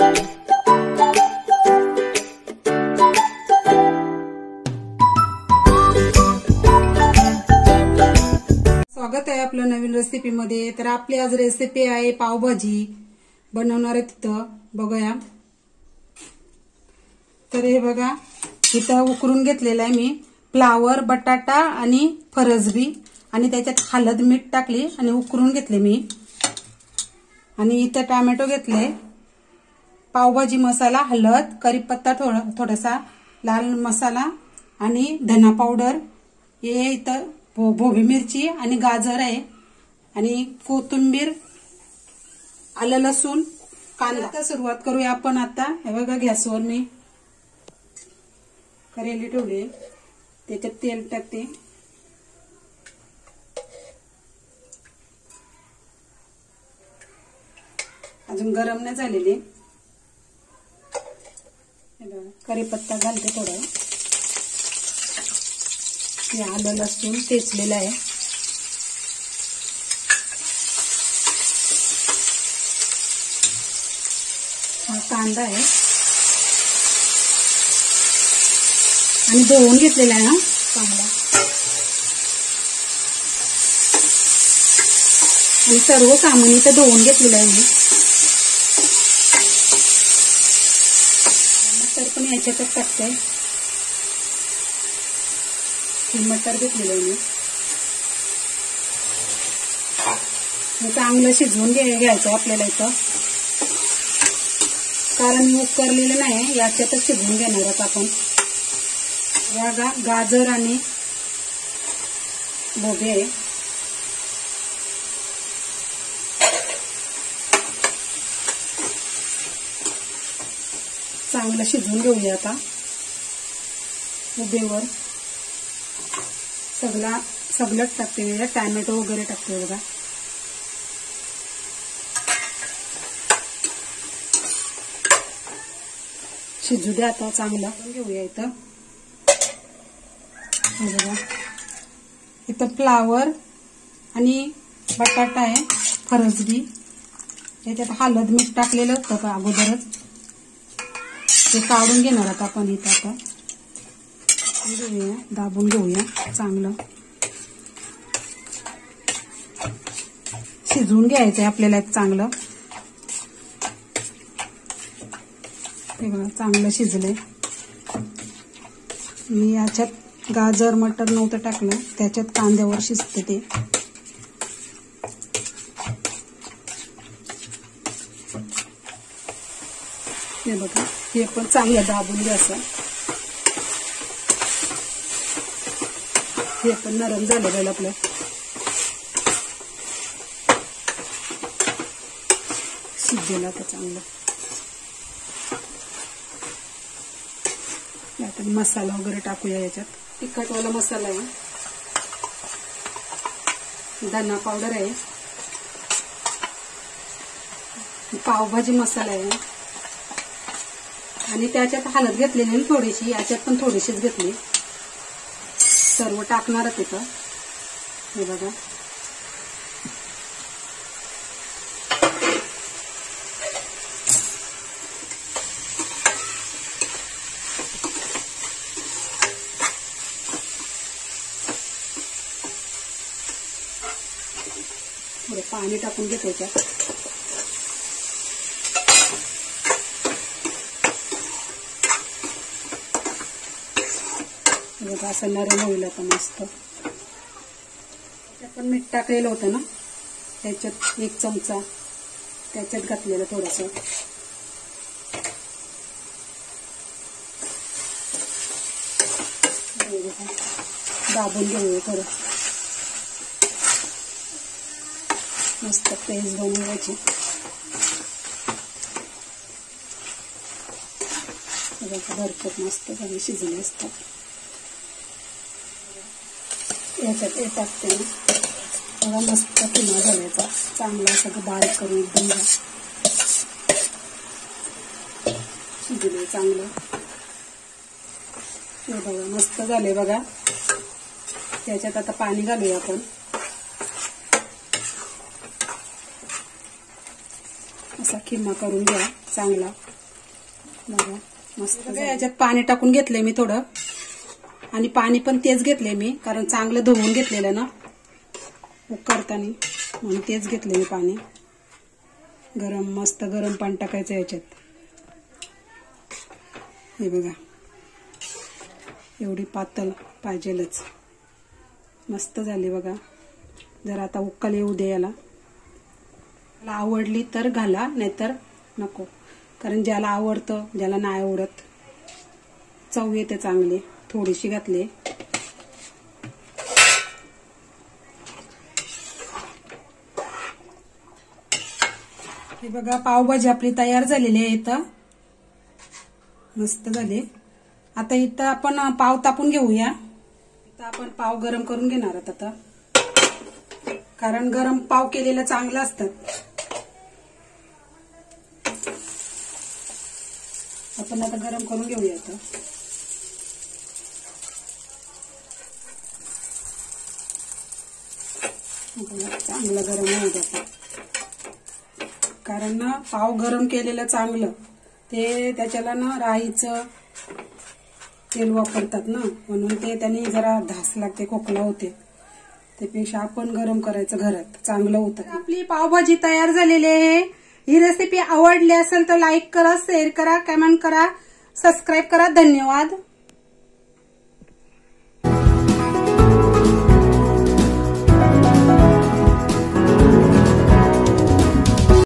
स्वागत आहे आपलं नवीन रेसिपी मध्ये। तर आपली आज रेसिपी आहे पावभाजी बनवणार आहे। तिथं बघूया। तर हे बघा, इथं उकरून घेतलेलं आहे मी फ्लावर, बटाटा आणि फरसबी, आणि त्याच्यात हळद मीठ टाकली आणि उकरून घेतले मी। आणि इथं टोमॅटो घेतले, पावभाजी मसाला, हळद, कढीपत्ता थोडासा, लाल मसाला आणि धना पावडर, हे इथं भोबी मिरची आणि गाजर आहे, आणि कोथिंबीर, आलं लसूण, कांदा। आता सुरुवात करूया आपण। आता हे बघा, गॅसवर मी कढई ठेवली, त्याच्यात तेल टाकते। अजून गरम नाही झालेले। कढीपत्ता घालते थोडा, हे आलं लसूण ठेचलेलं आहे, हा कांदा आहे आणि धुवून घेतलेला आहे हा कांदा, आणि सर्व सामान इथं धुवून घेतलेलं आहे मी। मटर पण याच्यातच टाकते, मटर घेतलेलं आहे मी। चांगलं शिजवून घ्यायचं आपल्याला इथं, कारण मी उकरलेलं नाही, याच्यातच शिजवून घेणार आहोत आपण। गाजर आणि भोगे आहे, चांगलं शिजवून घेऊया आता उभेवर। सगळं टाकते, टोमॅटो वगैरे टाकते बघा। शिजू द्या आता, चांगला घेऊया इथं। बघा, इथं फ्लावर आणि बटाटा आहे, फरसबी, याच्यात हळद मीठ टाकलेलं होतं का अगोदरच, ते काढून घेणार आता आपण इथं। आता घेऊया, दाबून घेऊया, चांगलं शिजवून घ्यायचंय आपल्याला चांगलं। हे बघा, चांगलं शिजलंय। मी याच्यात गाजर मटर नव्हतं टाकलं, त्याच्यात कांद्यावर शिजते ते। हे बघा, हे पण चांगलं दाबून घ्यायचं, हे पण नरम झालं पाहिजे आपलं। शिजलं आता चांगलं। आता मसाला वगैरे टाकूया याच्यात। तिखटवाला मसाला आहे, धना पावडर आहे, पावभाजी मसाला आहे, आणि त्याच्यात हळद घेतलेली थोडीशी, याच्यात पण थोडीशीच घेतली। सर्व टाकणार तिथं, हे बघा। थोडं पाणी टाकून घेतो याच्यात। बघा, असं नरम होईल आता मस्त। आपण मीठ टाकलेलं होतं ना, त्याच्यात 1 चमचा त्याच्यात घातलेलं थोडंसं। दाबून घेऊया थोडं, मस्त पेस्ट बनवायची। भरपूर मस्त सगळे शिजले असतात। याच्यात हे टाकते ना, बघा मस्त किमा झाल्याचा, चांगला सगळं बारीक करून एकदम शिजले चांगलं। हे बघा मस्त झाले बघा। त्याच्यात आता पाणी घालूया आपण, असा किमा करून घ्या चांगला। बघा मस्त. याच्यात पाणी टाकून घेतलंय मी थोडं, आणि पाणी पण तेच घेतलंय मी, कारण चांगलं धुवून घेतलेलं ना उकळताना, म्हणून तेच घेतलंय मी पाणी. मस्त गरम पाणी टाकायचं याच्यात. हे बघा एवढी पातळ पाहिजेलच. मस्त झाली बघा. जरा आता उकळ येऊ दे याला. आवडली तर घाला, नाहीतर नको, कारण ज्याला आवडतं ज्याला नाही आवडत. चव येते चांगली. थोडीशी घातली. हे बघा पावभाजी आपली तयार झालेली आहे. इथं मस्त झाली. आता इथं आपण पाव तापून घेऊया. इथं आपण पाव गरम करून घेणार आहोत आता, कारण गरम पाव केलेलं चांगलं असतं. आपण आता गरम करून घेऊया. इथं चांगलं गरम होऊ द्या, कारण ना पाव गरम केलेलं चांगलं. ते त्याच्याला ना राईचं तेल वापरतात ना, म्हणून ते त्यांनी जरा धास लागते, खोकला होते. त्यापेक्षा आपण गरम करायचं घरात, चांगलं होतं. आपली पावभाजी तयार झालेली आहे. ही रेसिपी आवडली असेल तर लाईक करा, शेअर करा, कमेंट करा, सबस्क्राईब करा. धन्यवाद.